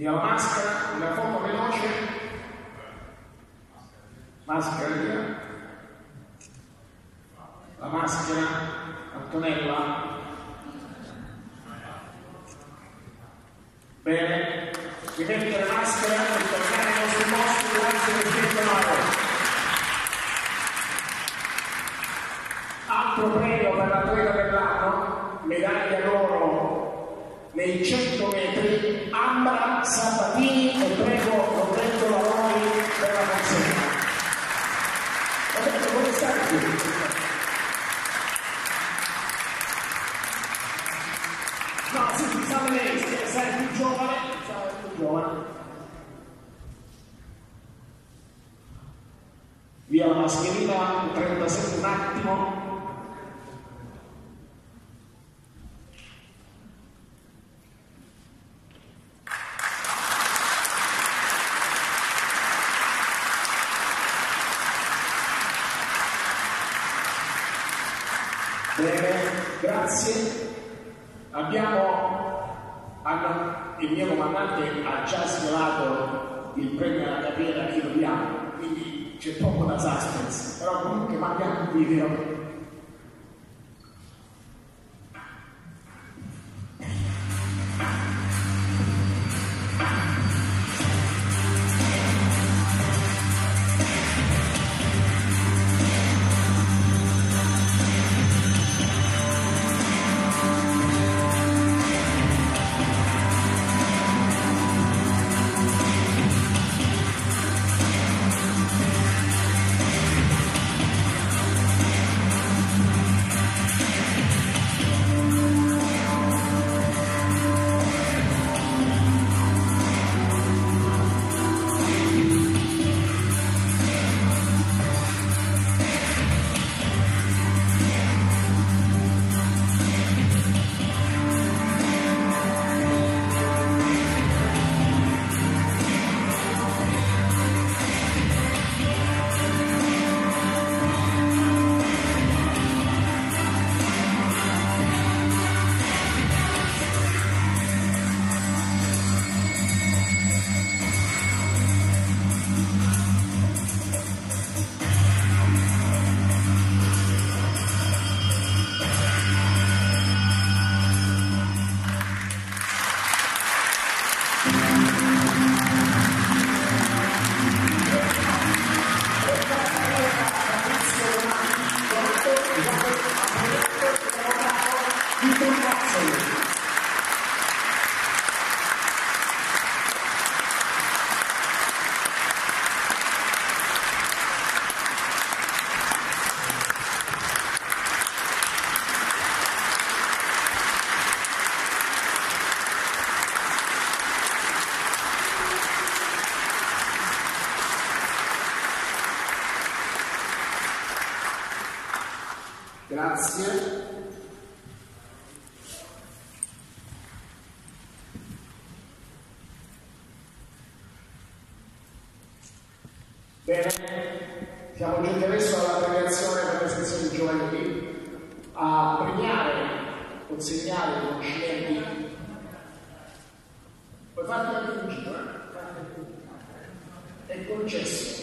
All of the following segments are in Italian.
Via la maschera, una foto veloce. Maschera via. La maschera, Antonella. Bene, rimettere la maschera e tornare ai nostri posti. Grazie Presidente Mauro. Altro premio per l'atleta dell'anno, medaglia d'oro nei 100 metri, Ambra Sabatini, e prego Roberto Lavori per la consegna. Roberto, come stai qui? No, sì, sa lei, sei più giovane, Via la mascherina, 37 un attimo. Bene, grazie. Il mio comandante ha già svelato il premio alla carriera che lo diamo, quindi c'è poco da suspense, però comunque mandiamo un video. Grazie. Bene, siamo giunti adesso alla premiazione per le sezioni giovanili, a premiare, consegnare i riconoscimenti. Puoi farti anche un giro, È concesso.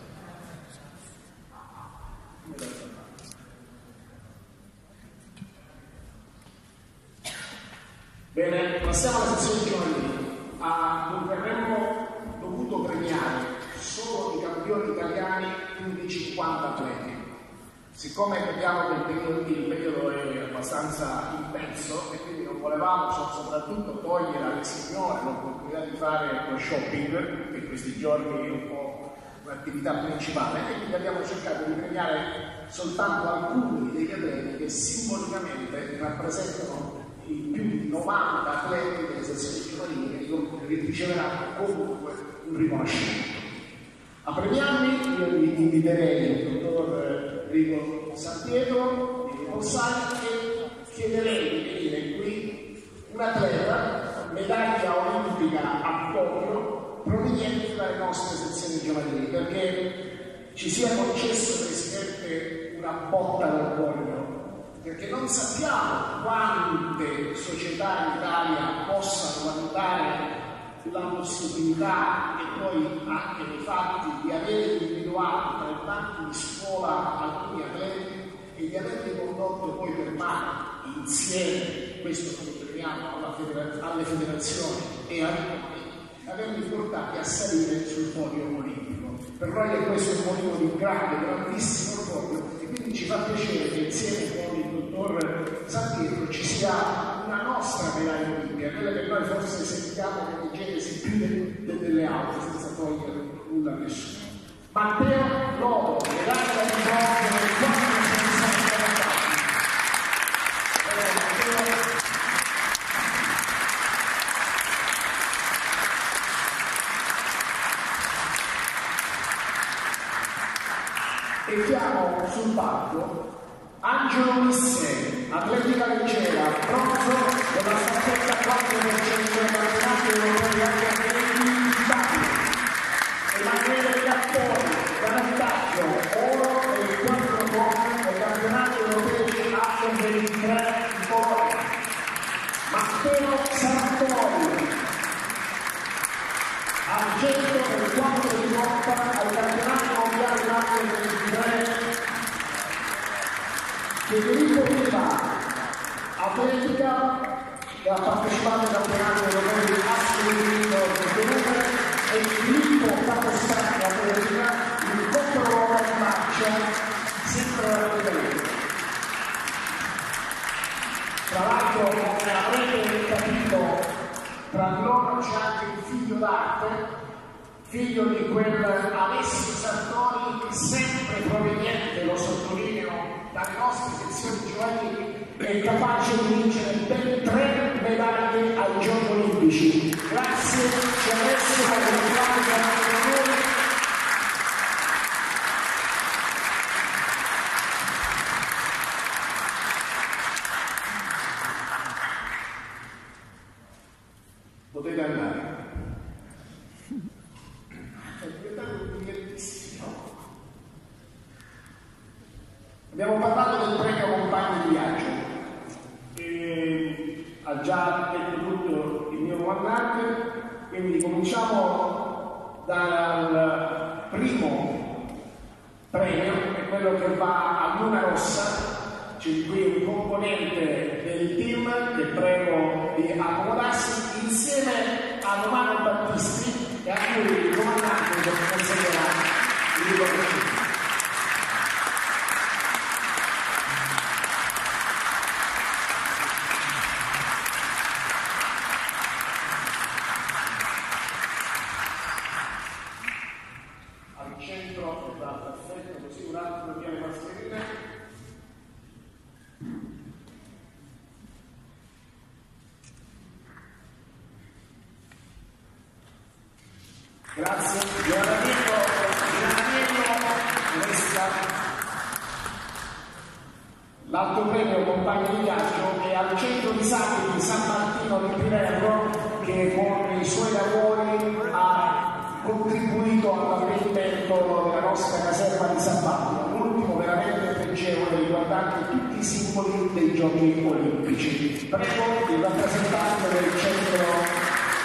Bene, passiamo alla sezione giovanili. Dunque avremmo dovuto premiare solo i campioni italiani più di 50 atleti. Siccome vediamo che il periodo è abbastanza intenso e quindi non volevamo soprattutto togliere alle signore l'opportunità di fare lo shopping, che in questi giorni è un po' un'attività principale, e quindi abbiamo cercato di premiare soltanto alcuni degli atleti che simbolicamente rappresentano i più di 90 atleti delle sezioni giovanili che riceveranno comunque un riconoscimento. A premiarli io vi inviterei il dottor Enrico Sanpietro di Bolsai e chiederei di venire qui un atleta medaglia olimpica a Tokyo proveniente dalle nostre sezioni giovanili, perché ci sia concesso, Presidente, una botta d'orgoglio, perché non sappiamo quante società in Italia possano valutare la possibilità e poi anche nei fatti di aver individuato tra i banchi di scuola alcuni atleti e di averli condotto poi per mano insieme, questo lo chiediamo alle federazioni e ai comuni, averli portati a salire sul podio olimpico. Per noi è questo un motivo di grandissimo orgoglio e quindi ci fa piacere che insieme con il dottor San Pietro ci sia una nostra medaglia olimpica, quella che noi forse sentiamo come genesi più delle altre, senza togliere nulla a nessuno. Matteo Lobo, medaglia di bronzo nel 460. E chiamo sul palco Angelo Misse, atletica leggera, bronzo della staffetta 4% del campionato europeo di atleti d'Italia. Emanuele Capponi, canottaggio, oro e 4 donne del campionato europeo di H23 di Polonia. Matteo Sartori, argento del 4 di lotta al campionato mondiale di H23. Federico Riva, atletica, che ha partecipato al campionato europeo di H23 e Filippo Capostani, atletica, il controllo in marcia, sempre la Federico. Tra l'altro, come avrete capito, tra loro c'è anche un figlio d'arte, figlio di quel Alessio Sartori, sempre proveniente, lo sottolineo, dalle nostre sezioni giovanili, è capace di vincere ben 3 medaglie ai Giochi Olimpici. Grazie, ci adesso per il potete andare. È diventato divertissimo. Abbiamo parlato del premio compagno di viaggio, e ha già detto tutto il mio comandante, quindi cominciamo dal primo premio, che è quello che va a Luna Rossa. C'è qui un componente del team che prego di accomodarsi insieme a Romano Battisti e a cui il comandante consegnerà il riconoscimento. Al centro, perfetto, così un altro viene trasferito. Grazie, Giovanniello resta l'altro premio compagno di viaggio è al centro disabili San Martino di Pinerno, che con i suoi lavori ha contribuito all'allestimento della nostra caserma di San Paolo, l'ultimo veramente pregevole riguardante tutti i simboli dei Giochi Olimpici. Prego il rappresentante del centro.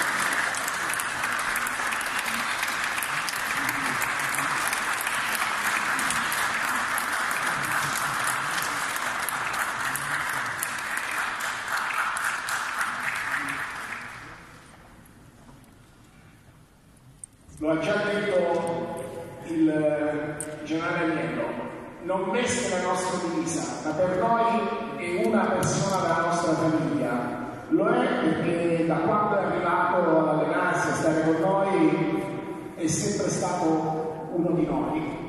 Lo ha già detto il generale Agnello, non veste la nostra divisa, ma per noi è una persona della nostra famiglia. Lo è perché da quando è arrivato ad allenarsi, a stare con noi, è sempre stato uno di noi.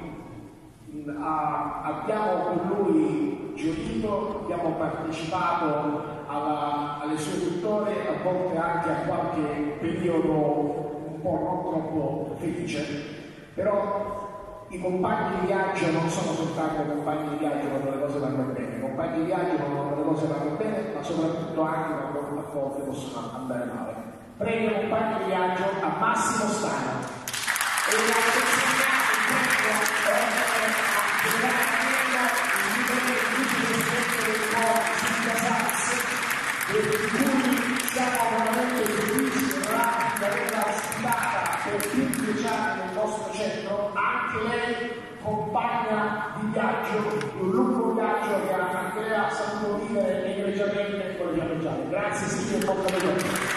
Abbiamo con lui gioito, abbiamo partecipato alle sue vittorie, a volte anche a qualche periodo un po' non troppo felice, però i compagni di viaggio non sono soltanto compagni di viaggio quando le cose vanno bene, i compagni di viaggio quando le cose vanno bene, ma soprattutto anche quando a volte possono andare male. Premio compagni di viaggio a Massimo Stano. E la per cui siamo veramente felici di averla anche lei compagna di viaggio, di un lungo viaggio che anche lei ha saputo vivere egregiamente con le fiammeggiate. Grazie Silvia, bocca al lupo.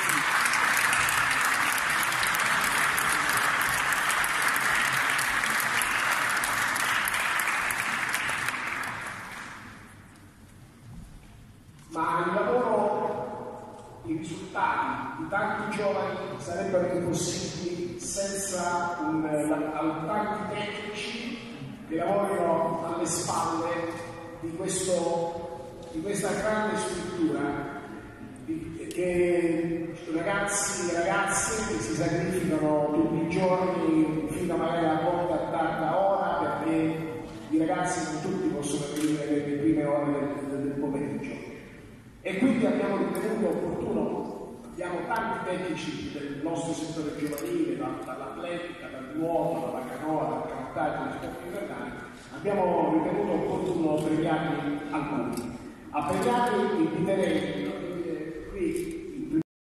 Ma il lavoro, i risultati di tanti giovani sarebbero impossibili senza tanti tecnici che lavorino alle spalle di questa grande struttura, che ragazzi e ragazze che si sacrificano tutti i giorni fino magari a volte a tarda ora, perché i ragazzi non tutti possono venire nelle prime ore del pomeriggio. E quindi abbiamo ritenuto opportuno, abbiamo tanti tecnici del nostro settore giovanile, dall'atletica, dal nuoto, dalla canoa, dal canottaggio, dagli sport invernali, abbiamo ritenuto opportuno premiarli alcuni. A premiarli inviterei